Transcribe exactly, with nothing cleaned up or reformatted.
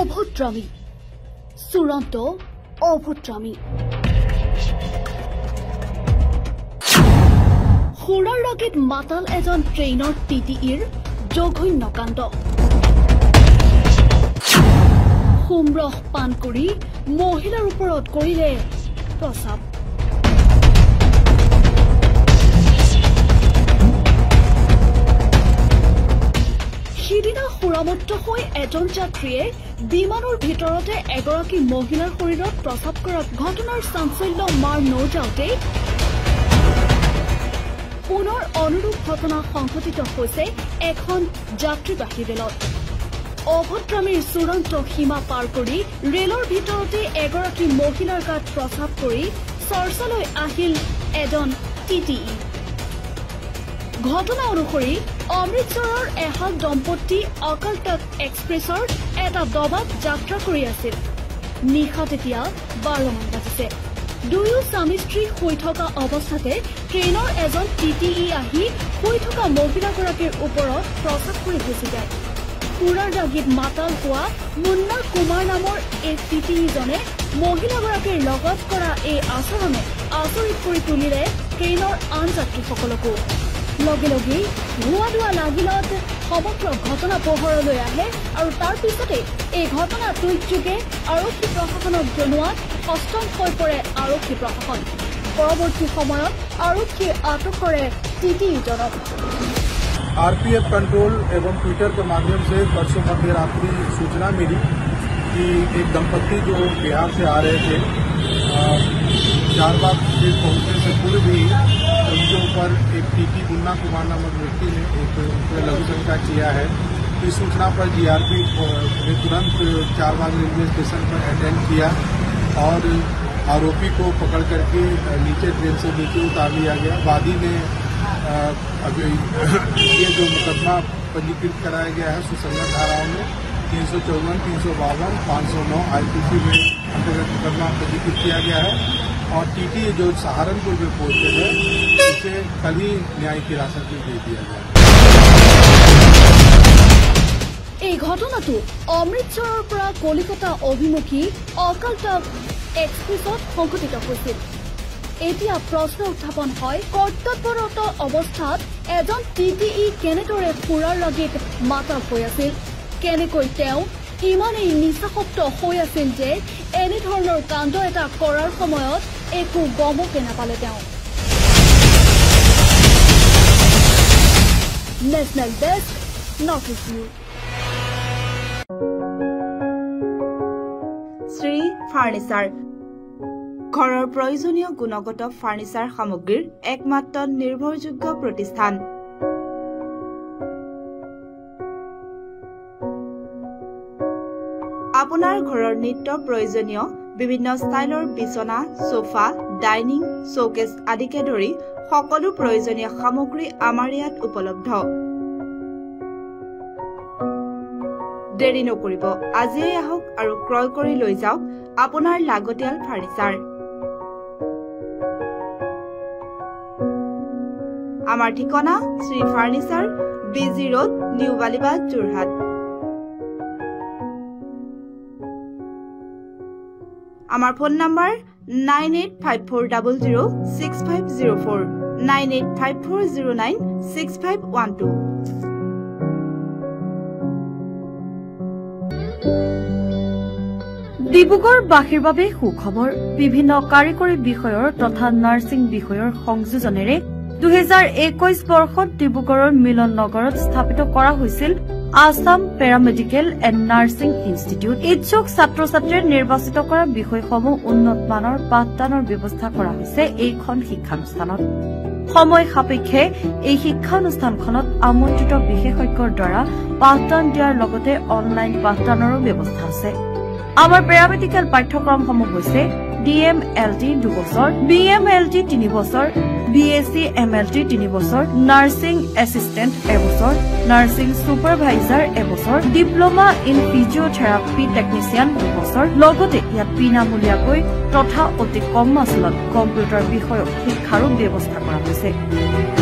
অভদ্ৰামী চূড়ান্ত অভদ্ৰামী সুৰাৰ ৰাগত মাতাল এজন ট্ৰেইনৰ টিটিইৰ জঘন্য কাণ্ড সোমৰস পান কৰি মহিলাৰ ওপৰত কৰিলে প্ৰস্ৰাৱ সিদিনা সুৰামত্ত হৈ এজন যাত্ৰীয়ে বিমানৰ ভিতৰতে এগৰাকী মহিলাৰ শৰীৰত প্ৰস্ৰাৱ কৰা ঘটনাৰ চাঞ্চল্য মাৰ নৌযাওঁতে পুনৰ অনুৰূপ ঘটনা সংঘটিত হৈছে এখন যাত্ৰীবাহী ৰেলত অভদ্ৰামীৰ চূড়ান্ত সীমা পাৰ কৰি ৰেলৰ ভিতৰতে এগৰাকী মহিলাৰ গাত প্ৰস্ৰাৱ কৰি চৰ্চালৈ আহিল এজন টিটিই ঘটনা অনুসৰি অমৃতসৰৰ এহাল দম্পতি অকাল তখ্ত এক্সপ্ৰেছৰ এটা ডবাত যাত্ৰা কৰি আছিল নিশা তেতিয়া বাৰমান বাজিছে দুয়ো স্বামী স্ত্ৰী শুই থকা অৱস্থাতে ট্ৰেইনৰ এজন টিটিই আহি শুই থকা মহিলাগৰাকীৰ ওপৰত প্ৰস্ৰাৱ কৰি গুচি যায় সুৰাৰ ৰাগত মাতাল হোৱা মুন্না কুমাৰ নামৰ এই টিটিইজনে মহিলাগৰাকীৰ লগত কৰা এই আচৰণে আচৰিত কৰি তুলিলে ট্ৰেইনৰ আন যাত্ৰীসকলকো লগে লগেই ধোঁৱা ধোঁৱা লাগিলত সমগ্ৰ ঘটনা পোহৰলৈ আহে আৰু তাৰ পিছতে এই ঘটনা টুইটযোগে আৰক্ষী প্ৰশাসনক জনোৱাত সষ্টম হৈ পৰে আৰক্ষী প্ৰশাসন পৰৱৰ্তী সময়ত আৰক্ষীয়ে আটক কৰে টিটিইজনক आरपीएफ कंट्रोल एवं ट्विटर के माध्यम से परसों मध्य रात्रि सूचना मिली कि एक दंपत्ति जो बिहार से आ रहे थे चारबाग से पहुंचने से पूर्व भी उनके ऊपर एक टीटी मुन्ना कुमार नामक व्यक्ति ने एक लघु शंका किया है इस सूचना पर जीआरपी ने तुरंत चारबाग रेलवे स्टेशन पर अटेंड किया और आरोपी को पकड़ करके नीचे ट्रेन से नीचे उतार लिया गया वादी ने अभी ये जो मुकदमा पंजीकृत कराया गया है सुसंगत धाराओं में तीन सौ चौवन तीन सौ बावन पाँच सौ नौ आईपीसी में अंतर्गत मुकदमा पंजीकृत किया गया है और टीटी जो सहारनपुर में पहुंचे हैं उसे कल ही न्यायिक हिरासत में दे दिया गया এই ঘটনাটো অমৃতসৰৰ পৰা কলিকতা অভিমুখী অকাল তখ্ত এক্সপ্ৰেছত সংঘটিত হৈছিল এতিয়া প্ৰশ্ন উত্থাপন হয় কৰ্তব্যৰত অৱস্থাত এজন টিটিই কেনেদৰে সুৰাৰ ৰাগত মাতাল হৈ আছিল কেনেকৈ তেওঁ ইমানেই নিচাসক্ত হৈ আছিল যে এনেধৰণৰ কাণ্ড এটা কৰাৰ সময়ত একো গমকে নাপালে তেওঁ national desk notice news Shri furniture ঘৰৰ প্ৰয়োজনীয় গুণগত ফাৰ্নিচাৰ সামগ্ৰীৰ একমাত্ৰ নিৰ্ভৰযোগ্য প্ৰতিষ্ঠান আপোনাৰ ঘৰৰ নিত্য প্ৰয়োজনীয় বিভিন্ন ষ্টাইলৰ বিছনা সোফা ডাইনিং শোকেছ আদিকে ধৰি সকলো প্ৰয়োজনীয় সামগ্ৰী আমাৰ ইয়াত উপলব্ধ দেৰি নকৰিব আজিয়ে আহক আৰু ক্ৰয় কৰি লৈ যাওক আপোনাৰ লাগতিয়াল ফাৰ্নিচাৰ আমাৰ ঠিকনা Shri furniture BG road new Balibagh Jorhat আমাৰ phone number nine eight five four zero' zero' six five zero' four nine eight five four zero' nine six five one two ডিব্ৰুগড়বাসীৰ বাবে সুখবৰ বিভিন্ন কাৰিকৰী বিষয়ৰ তথা নাৰ্ছিং বিষয়ৰ সংযোজনেৰে দুহেজাৰ একৈশ বৰ্ষত ডিব্ৰুগড়ৰ মিলন নগৰত স্থাপিত কৰা হৈছিল Assam paramedical and nursing institute ইচ্ছুক ছাত্ৰ ছাত্ৰীয়ে নিৰ্বাচিত কৰা বিষয়সমূহ উন্নত মানৰ পাঠদানৰ ব্যৱস্থা কৰা হৈছে এইখন শিক্ষানুষ্ঠানত সময় সাপেক্ষে এই শিক্ষানুষ্ঠানখনত আমন্ত্ৰিত বিশেষজ্ঞৰ দ্বাৰা পাঠদান দিয়াৰ লগতে অনলাইন পাঠদানৰো ব্যৱস্থা আছে আমাৰ পেৰামেডিকেল পাঠ্যক্ৰমসমূহ হৈছে ডি এম এল টি দুবছৰ বি এম এল টি তিনি বছৰ B S C M L T তিনি বছৰ নাৰ্ছিং এছিষ্টেণ্ট এবছৰ নাৰ্ছিং ছুপাৰভাইজাৰ এবছৰ ডিপ্ল'মা ইন ফিজিঅ'থেৰাপি টেকনিচিয়ান দুবছৰ লগতে ইয়াত বিনামূলীয়াকৈ তথা অতি কম মাচুলত কম্পিউটাৰ বিষয়ক শিক্ষাৰো ব্যৱস্থা কৰা হৈছে